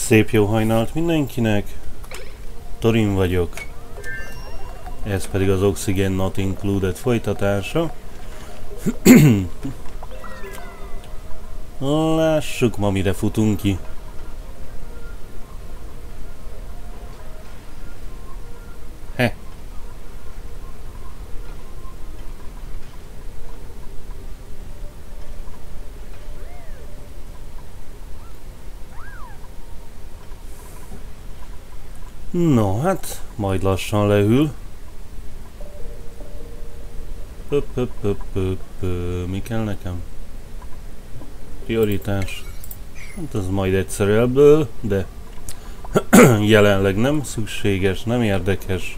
Szép jó hajnalt mindenkinek, Thorin vagyok, ez pedig az Oxygen Not Included folytatása. Lássuk ma mire futunk ki. No, hát majd lassan leül. Mi kell nekem? Prioritás. Hát ez majd egyszer eldől, de jelenleg nem szükséges, nem érdekes.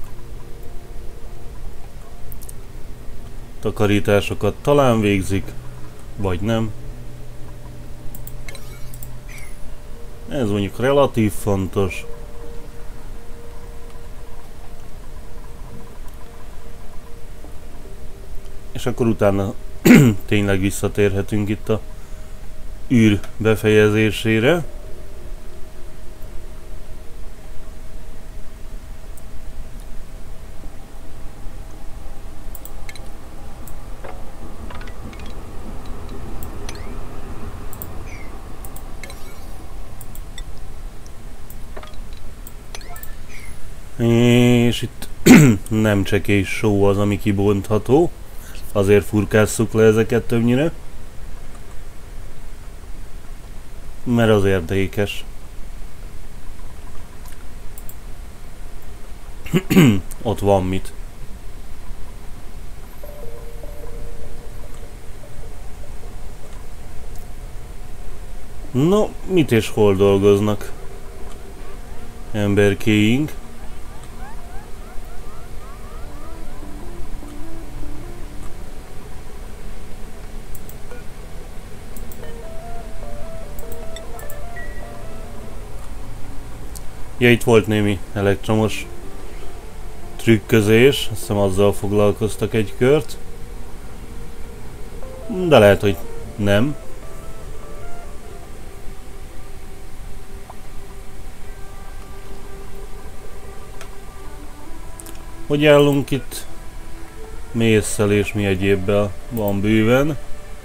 Takarításokat talán végzik, vagy nem. Ez mondjuk relatív fontos. És akkor utána tényleg visszatérhetünk itt a űr befejezésére. És itt nem csekély só az, ami kibontható. Azért furkásszuk le ezeket többnyire. Mert az érdekes. Ott van mit. No, mit és hol dolgoznak emberkéink? Ja, itt volt némi elektromos trükközés, azt hiszem azzal foglalkoztak egy kört. De lehet, hogy nem. Hogy állunk itt? Mésszel és mi egyébbel van bőven.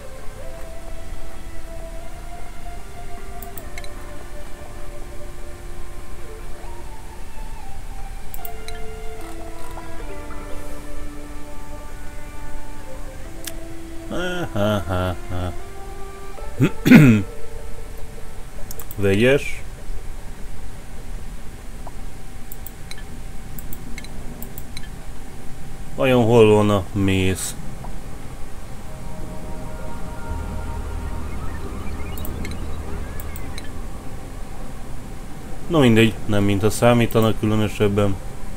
Vegyes. Vajon hol van a mész? No mindegy, nem mint a számítanak különösebben.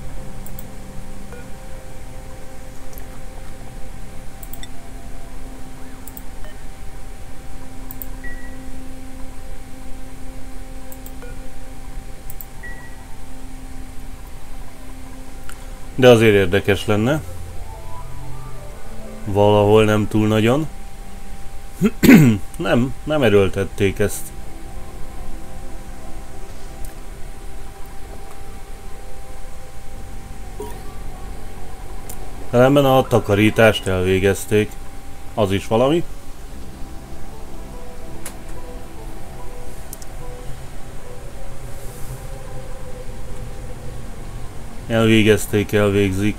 De azért érdekes lenne. Valahol nem túl nagyon. nem erőltették ezt. Ellenben a takarítást elvégezték. Az is valami. Elvégezték, elvégzik.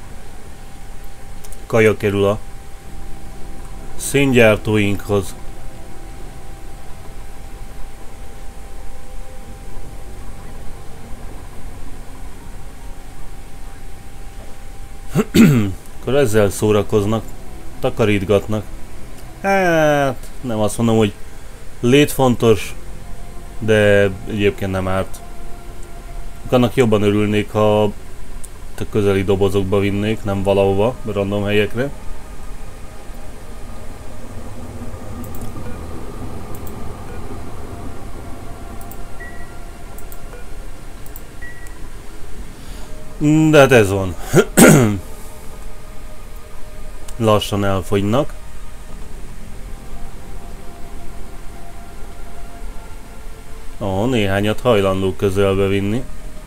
Kaja kerül a széngyártóinkhoz. Akkor ezzel szórakoznak, takarítgatnak. Hát, nem azt mondom, hogy létfontos, de egyébként nem árt. Annak jobban örülnék, ha a közeli dobozokba vinnék, nem valahova, random helyekre. De hát ez van. Lassan elfogynak. Ó, néhányat hajlandó közelbe vinni.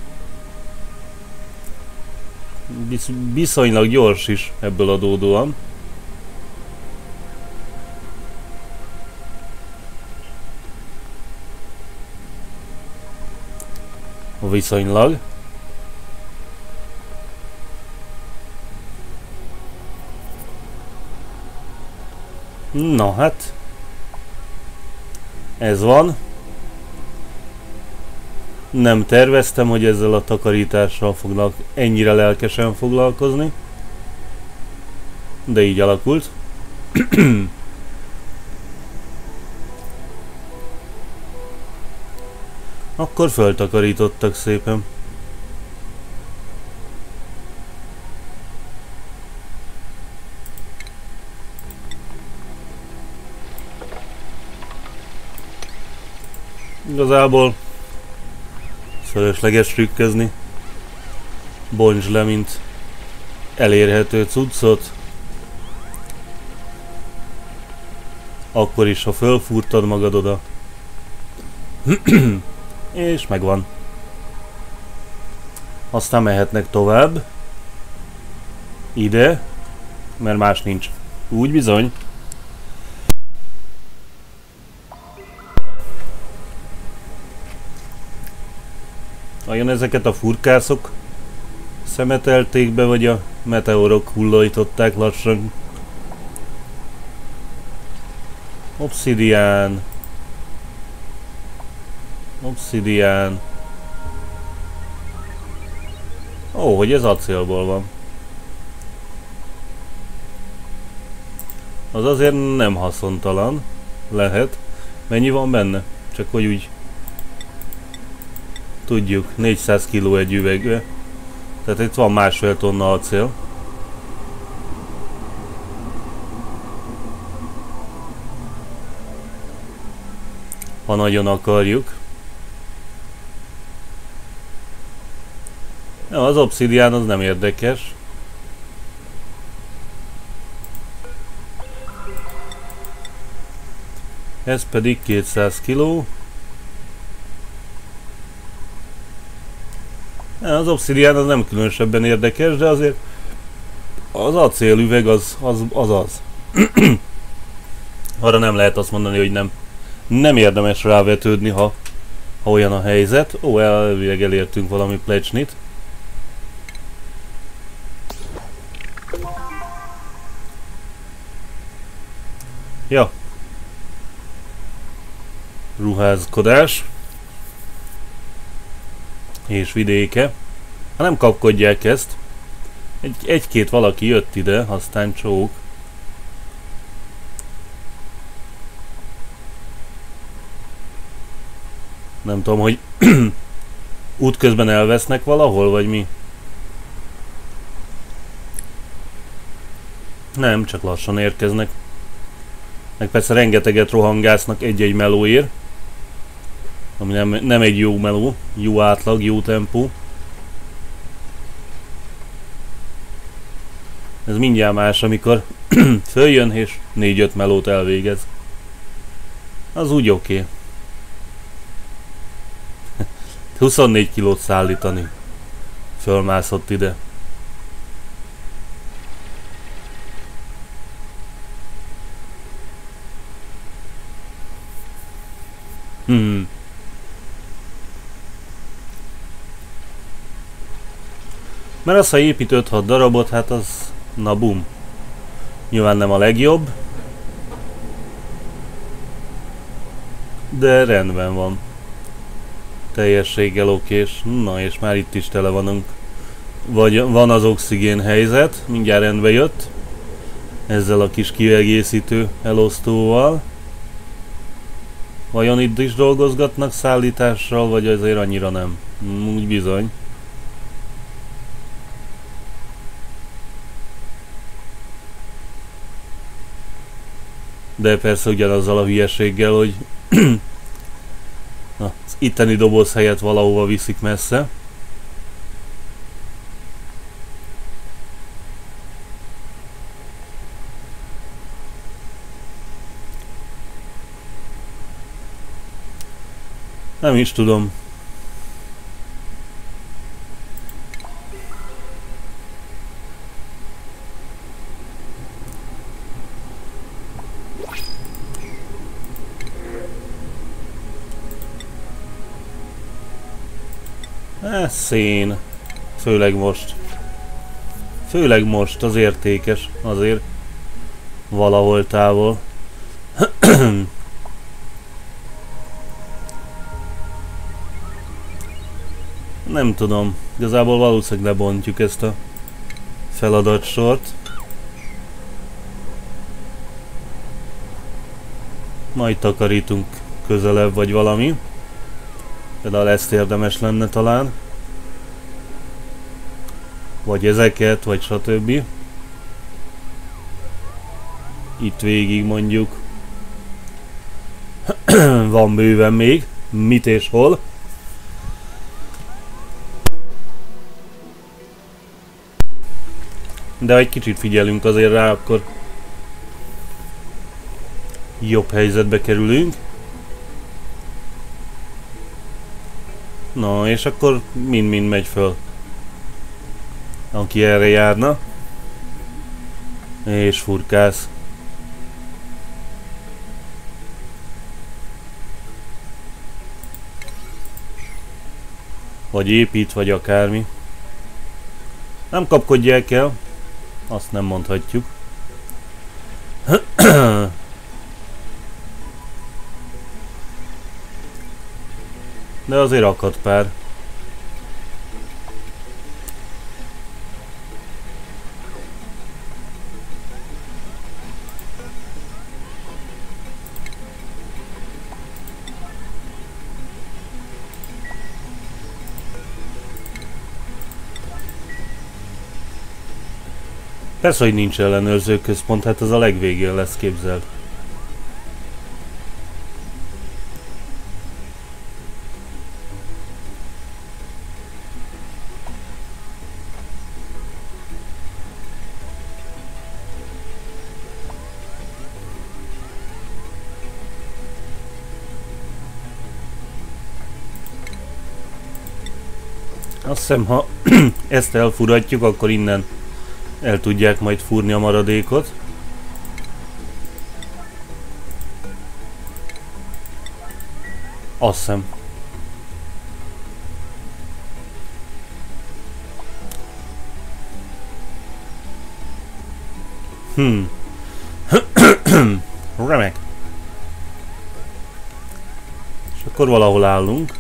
Viszonylag gyors is ebből adódóan. Viszonylag. Na hát. Ez van. Nem terveztem, hogy ezzel a takarítással fognak ennyire lelkesen foglalkozni. De így alakult. Akkor föltakarítottak szépen. Igazából fölösleges trükközni. Bontsd le, mint elérhető cuccot. Akkor is, ha fölfúrtad magad oda. És megvan. Aztán mehetnek tovább. Ide. Mert más nincs. Úgy bizony. Vajon ezeket a furkászok szemetelték be, vagy a meteorok hullajtották lassan? Obszidián. Obszidián. Ó, hogy ez acélból van. Az azért nem haszontalan. Lehet. Mennyi van benne? Csak hogy úgy tudjuk, 400 kg egy üvegbe. Tehát itt van 1,5 tonna acél. Ha nagyon akarjuk. Ja, az obszidián az nem érdekes. Ez pedig 200 kg. Az obszidián az nem különösebben érdekes, de azért az acélüveg az. Arra nem lehet azt mondani, hogy nem érdemes rávetődni, ha olyan a helyzet. Ó, elvileg elértünk valami plecsnit. Ja. Ruházkodás. És vidéke. Ha nem kapkodják ezt. Egy-két valaki jött ide, aztán csók. Nem tudom, hogy útközben elvesznek valahol, vagy mi? Nem, csak lassan érkeznek. Meg persze rengeteget rohangásznak egy-egy melóért. Ami nem egy jó meló, jó átlag, jó tempó. Ez mindjárt más, amikor följön és 4-5 melót elvégez. Az úgy oké. 24 kilót szállítani. Fölmászott ide. Mert az, ha épít 5-6 darabot, hát az na bum. Nyilván nem a legjobb. De rendben van. Teljességgel okés. Na és már itt is tele vanunk. Vagy van az oxigén helyzet. Mindjárt rendbe jött. Ezzel a kis kiegészítő elosztóval. Vajon itt is dolgozgatnak szállítással, vagy azért annyira nem? Úgy bizony. De persze ugyanazzal a hülyeséggel, hogy az itteni doboz helyett valahova viszik messze. Nem is tudom. Szén. Főleg most. Főleg most az értékes. Azért valahol távol. Nem tudom. Igazából valószínűleg lebontjuk ezt a feladatsort. Majd takarítunk közelebb vagy valami. Például ezt érdemes lenne talán. Vagy ezeket, vagy stb. Itt végig mondjuk. Van bőven még. Mit és hol. De ha egy kicsit figyelünk azért rá, akkor jobb helyzetbe kerülünk. Na, és akkor mind-mind megy föl. Aki erre járna. És furkász. Vagy épít, vagy akármi. Nem kapkodják el. Azt nem mondhatjuk. De azért akad pár. Persze, hogy nincs ellenőrző központ, hát ez a legvégén lesz, képzeld. Azt hiszem, ha ezt elfuratjuk, akkor innen el tudják majd fúrni a maradékot. Azt hiszem. Remek. És akkor valahol állunk.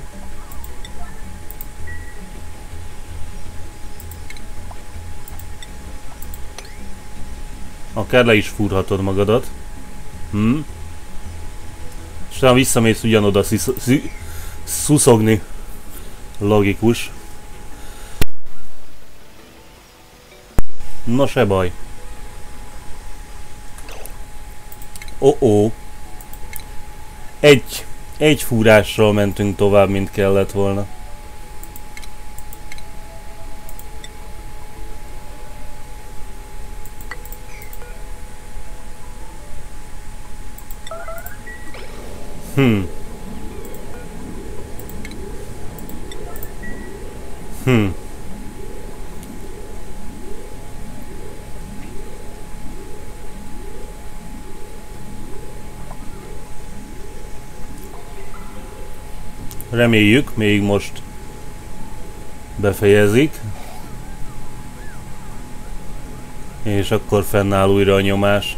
Akár le is fúrhatod magadat. És talán visszamész ugyanoda szuszogni. Logikus. Na se baj. Egy fúrással mentünk tovább, mint kellett volna. Reméljük, még most befejezik. És akkor fennáll újra a nyomás.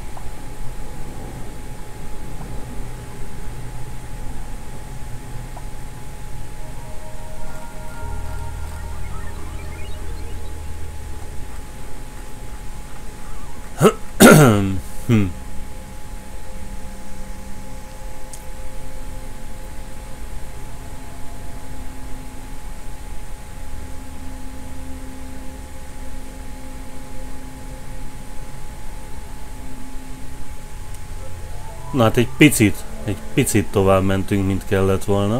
Na hát egy picit tovább mentünk, mint kellett volna.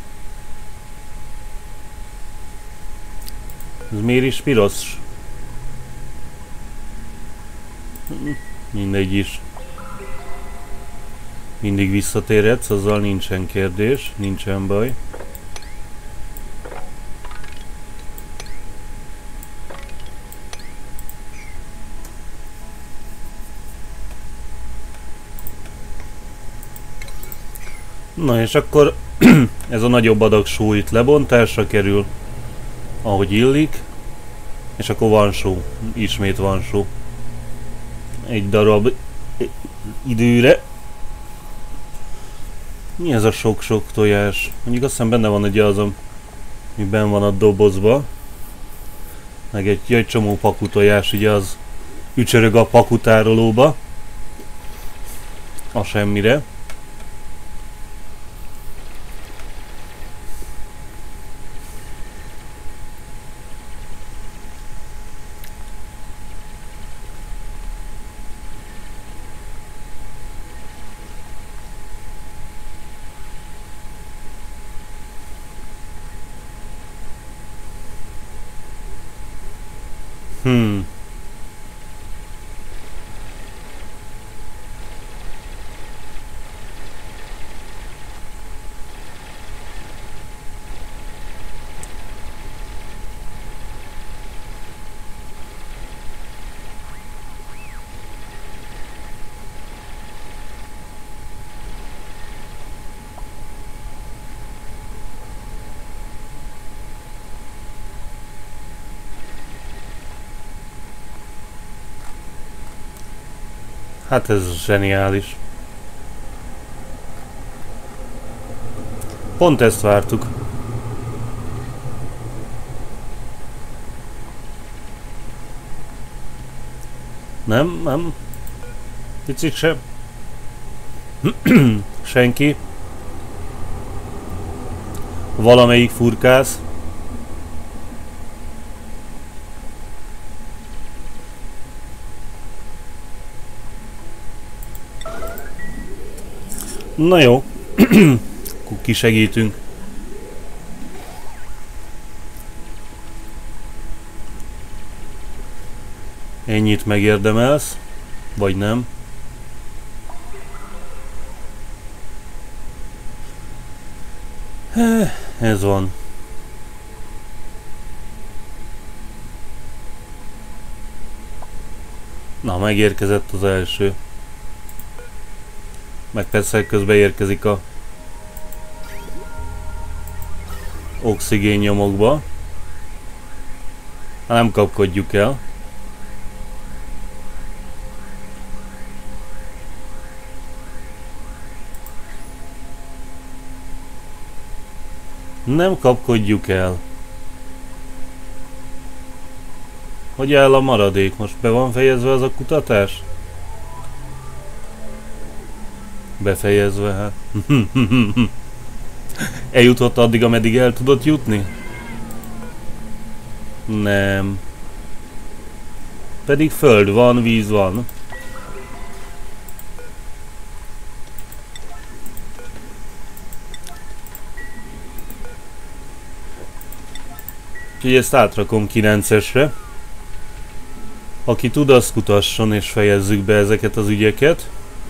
Ez miért is piros? Mindegy is. Mindig visszatérhetsz, azzal nincsen kérdés, nincsen baj. Na és akkor ez a nagyobb adag só itt lebontásra kerül, ahogy illik, és akkor van só, ismét van só. Egy darab időre. Mi ez a sok-sok tojás? Mondjuk azt hiszem benne van egy az, ami benn van a dobozba. Meg egy csomó paku tojás, ugye az ücsörög a pakutárolóba. A semmire. Hát ez zseniális. Pont ezt vártuk. Nem. Picit sem. Senki. Valamelyik furkász. Na jó, kisegítünk. Ennyit megérdemelsz, vagy nem? Ez van. Na, megérkezett az első. Meg persze közben érkezik a oxigén nyomokba. Hát nem kapkodjuk el. Nem kapkodjuk el. Hogy áll a maradék? Most be van fejezve az a kutatás? Befejezve, hát. Eljutott addig, ameddig el tudott jutni? Nem. Pedig föld van, víz van. Úgyhogy ezt átrakom 9-esre. Aki tud, az kutasson, és fejezzük be ezeket az ügyeket.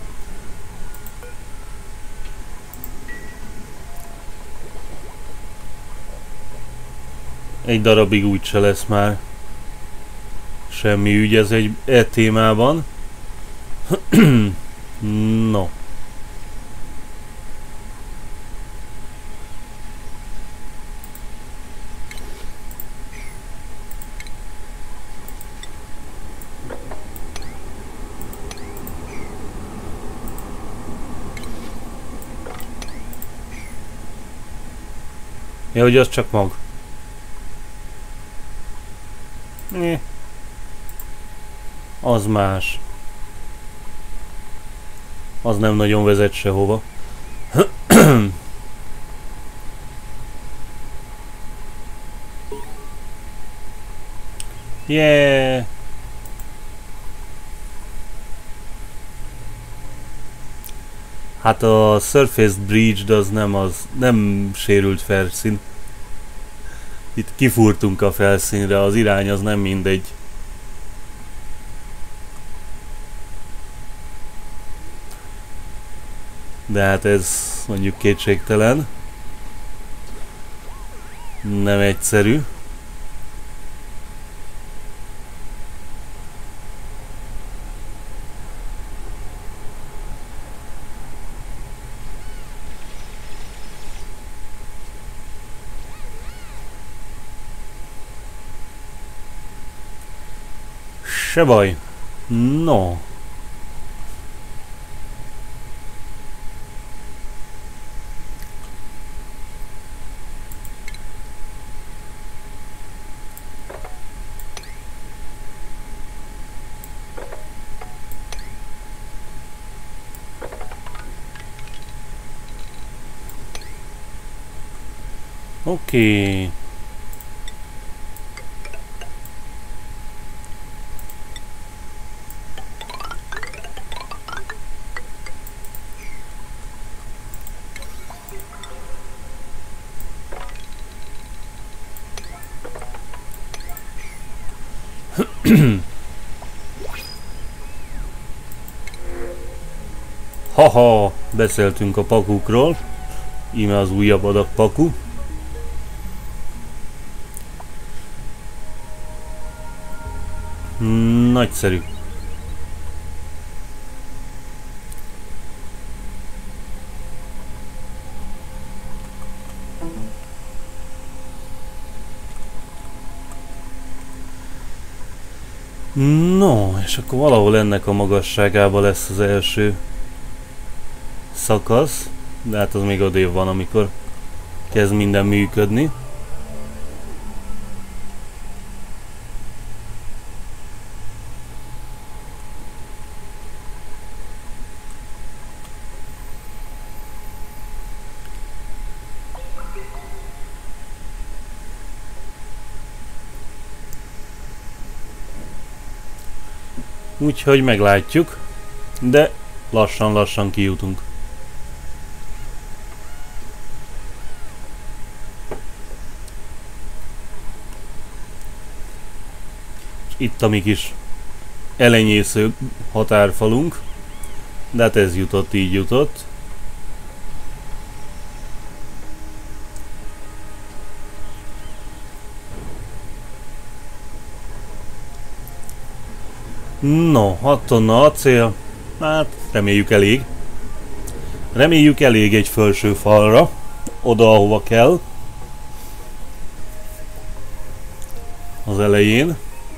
Egy darabig úgyse lesz már semmi ügy ez egy témában. No. Ja, hogy az csak mag. Az más. Az nem nagyon vezet sehova. Yeah. Hát a Surface Breach az nem sérült felszín. Itt kifúrtunk a felszínre, az irány az nem mindegy. De hát ez mondjuk kétségtelen. Nem egyszerű. Se baj. No. Oké. Haha, beszéltünk a pakukról. Íme az újabb adag paku. Nagyszerű. No, és akkor valahol ennek a magasságában lesz az első szakasz, de hát az még odébb van, amikor kezd minden működni. Úgyhogy meglátjuk, de lassan-lassan kijutunk. Itt a mi kis elenyésző határfalunk, de hát ez jutott, így jutott. No, 6 tonna acél, hát reméljük elég. Reméljük elég egy felső falra, oda ahova kell. Az elején.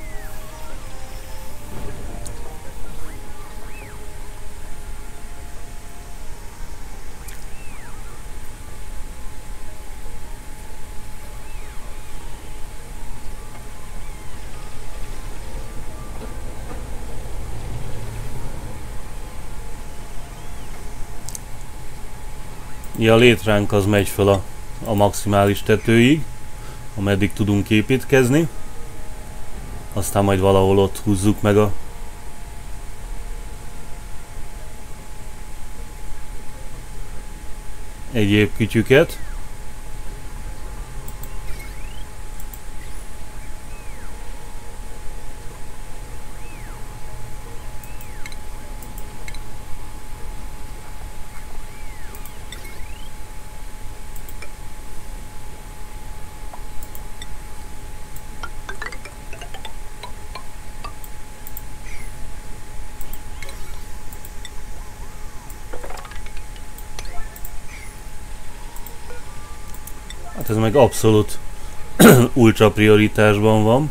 Ja, a létránk az megy fel a maximális tetőig, ameddig tudunk építkezni. Aztán majd valahol ott húzzuk meg a egyéb kütyüket. Hát ez meg abszolút ultra prioritásban van.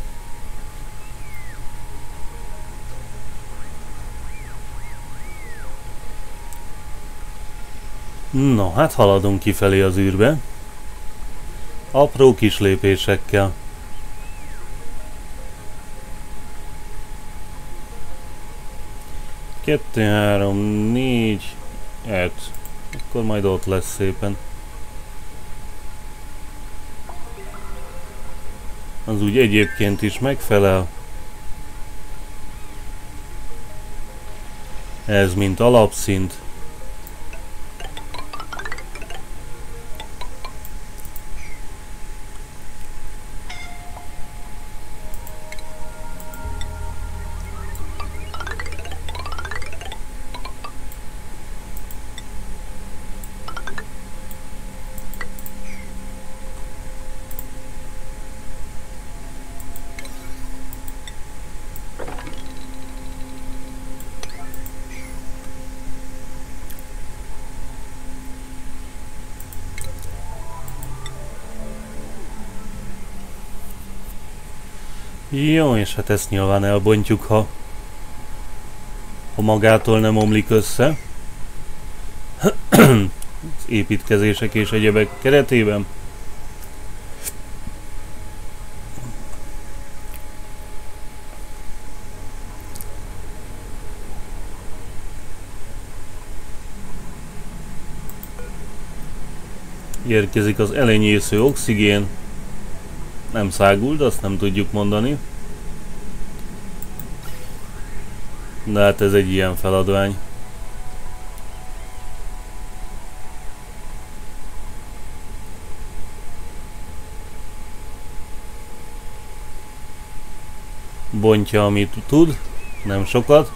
No, hát haladunk kifelé az űrbe. Apró kis lépésekkel. 2, 3, 4, 5. Akkor majd ott lesz szépen. Az úgy egyébként is megfelel. Ez mint alapszint. Jó, és hát ezt nyilván elbontjuk, ha magától nem omlik össze. Az építkezések és egyebek keretében. Érkezik az elenyésző oxigén. Nem száguld, azt nem tudjuk mondani. De hát ez egy ilyen feladvány. Bontja, amit tud, nem sokat.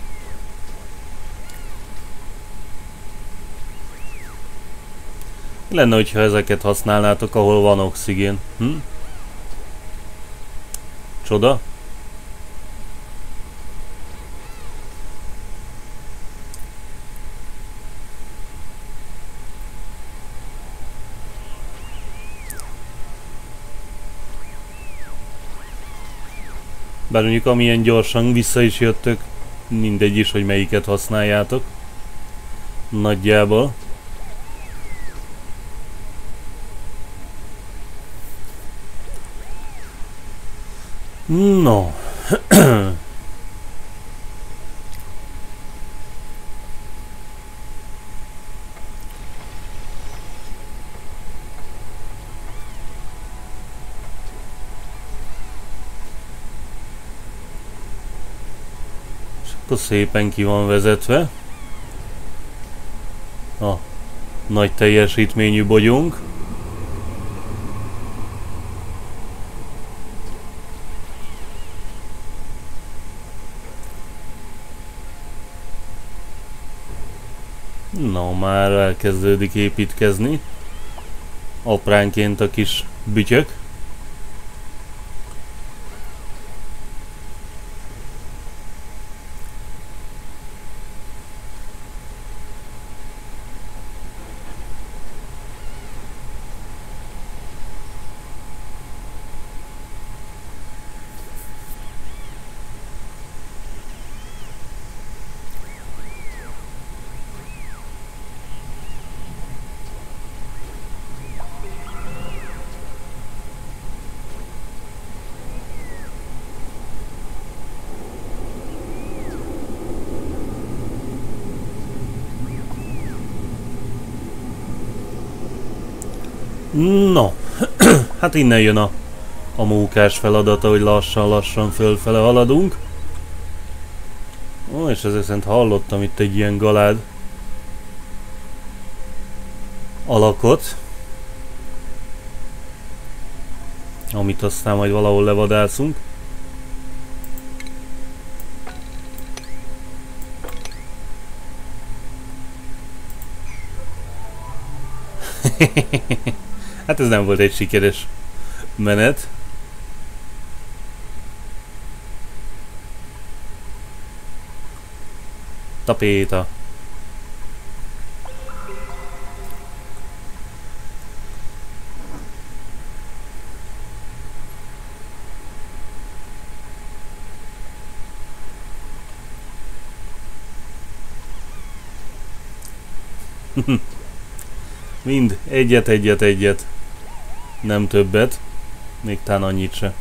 Lenne, hogyha ezeket használnátok, ahol van oxigén. Csoda. Bár mondjuk amilyen gyorsan vissza is jöttök, mindegy is, hogy melyiket használjátok. Nagyjából. No. És akkor szépen ki van vezetve a nagy teljesítményű bogyónk. No, már elkezdődik építkezni. Apránként a kis bütyök. No, hát innen jön a mókás feladata, hogy lassan-lassan fölfele haladunk. Ó, és ezek szerint hallottam itt egy ilyen galád alakot, amit aztán majd valahol levadászunk. Hát ez nem volt egy sikeres menet. Tapéta. Mind egyet. Nem többet. Még talán annyit se.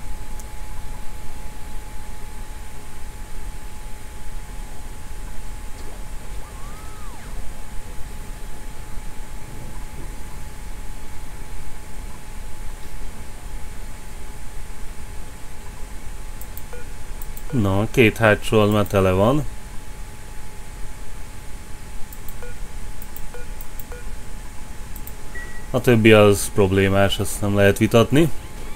Na, két hátsó az már tele van. A többi az problémás, ezt nem lehet vitatni.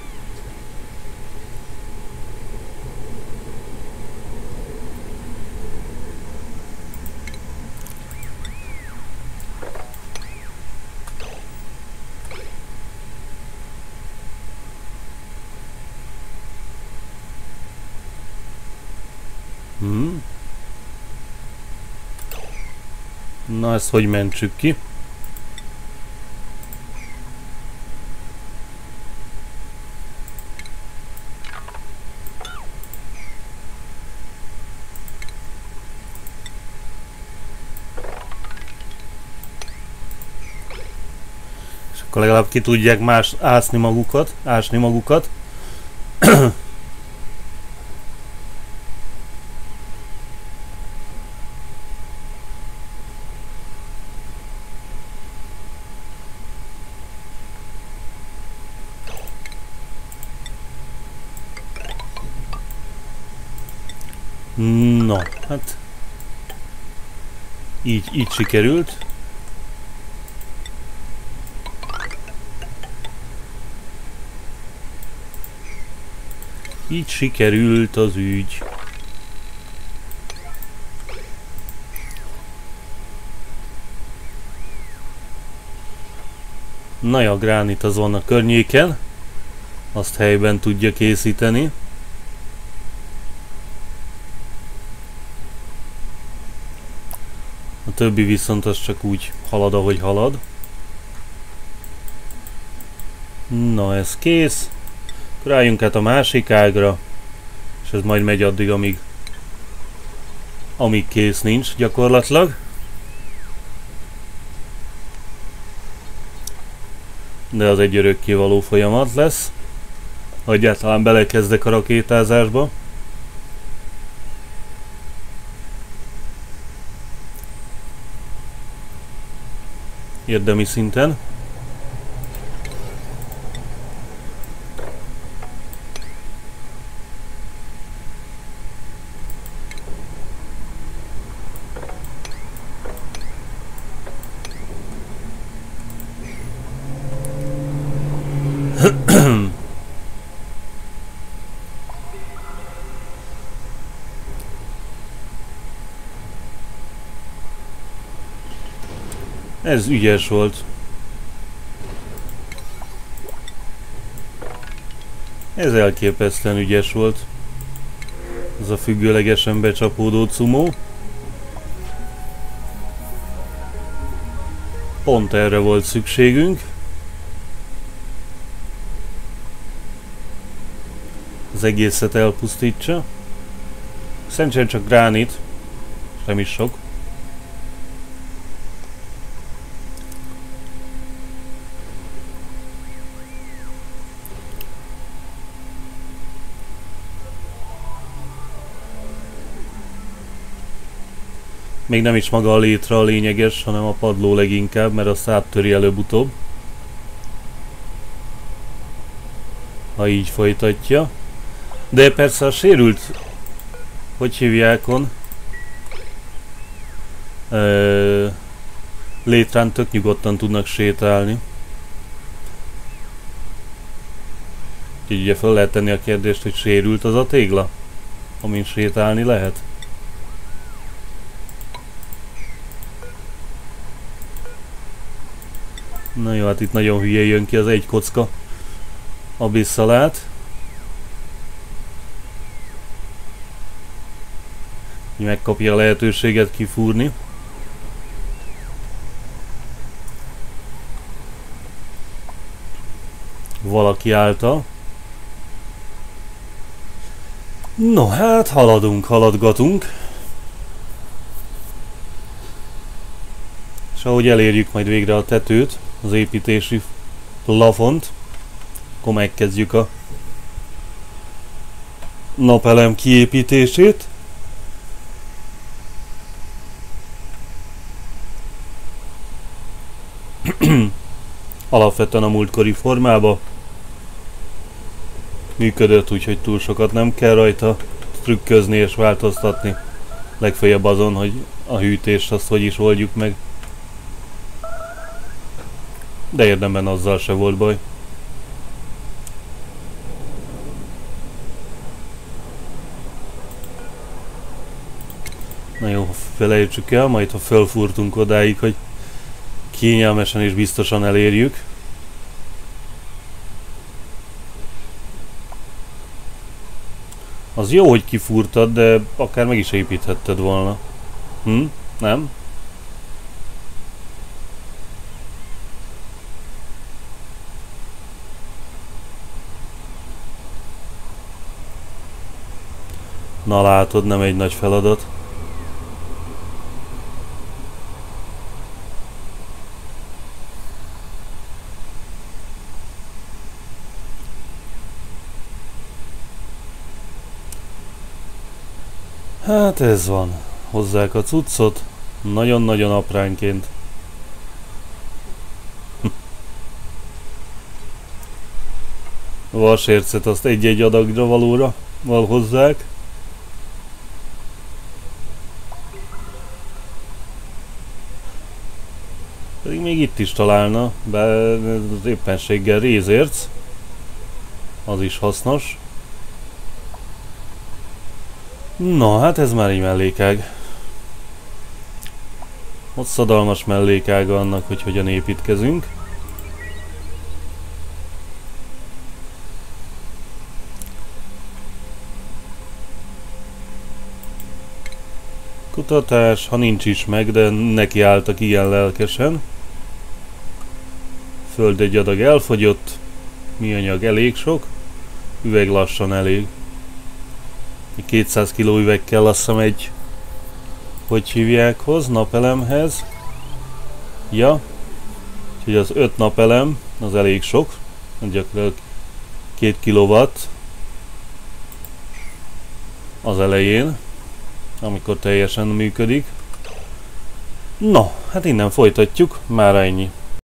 Na, ezt hogy mentsük ki? Akkor legalább ki tudják ásni magukat. No, hát így sikerült. Így sikerült az ügy. Na ja, a gránit az van a környéken. Azt helyben tudja készíteni. A többi viszont az csak úgy halad, ahogy halad. Na, ez kész. Akkor álljunk át a másik ágra. És ez majd megy addig, amíg kész nincs gyakorlatilag. De az egy örökkévaló folyamat lesz. Ha egyáltalán belekezdek a rakétázásba. Érdemi szinten. Ez ügyes volt. Ez elképesztően ügyes volt. Ez a függőlegesen becsapódó cumó. Pont erre volt szükségünk. Az egészet elpusztítsa. Szerencsére csak gránit. Nem is sok. Még nem is maga a létre a lényeges, hanem a padló leginkább, mert azt áttöri előbb-utóbb. Ha így folytatja. De persze a sérült, hogy hívjákon, létrán tök nyugodtan tudnak sétálni. Úgyhogy ugye fel lehet tenni a kérdést, hogy sérült az a tégla, amin sétálni lehet. Na jó, hát itt nagyon hülye jön ki az egy kocka abisszalát. Megkapja a lehetőséget kifúrni. Valaki által. No hát haladgatunk. És ahogy elérjük majd végre a tetőt, az építési plafont, akkor megkezdjük a napelem kiépítését. Alapvetően a múltkori formába működött, úgyhogy túl sokat nem kell rajta trükközni és változtatni. Legfeljebb azon, hogy a hűtést azt hogy is oldjuk meg. De érdemben azzal se volt baj. Na jó, felejtsük el, majd ha felfúrtunk odáig, hogy kényelmesen és biztosan elérjük. Az jó, hogy kifúrtad, de akár meg is építhetted volna. Nem? Na látod, nem egy nagy feladat. Hát ez van. Hozzák a cuccot. Nagyon-nagyon apránként. Vasércet azt egy-egy adagra valóra hozzák. Pedig még itt is találna, bár az éppenséggel rézérc. Az is hasznos. Na, hát ez már egy mellékág. Hosszadalmas mellékága annak, hogy hogyan építkezünk. Kutatás, ha nincs is meg, de nekiálltak ilyen lelkesen. Föld egy adag elfogyott. Műanyag elég sok. Üveg lassan elég. 200 kg üveg kell, azt hiszem, egy, hogy hívják, hoz, napelemhez. Ja. Úgyhogy az 5 napelem, az elég sok. Gyakorlatilag 2 kW az elején, amikor teljesen működik. No, hát innen folytatjuk, már ennyi.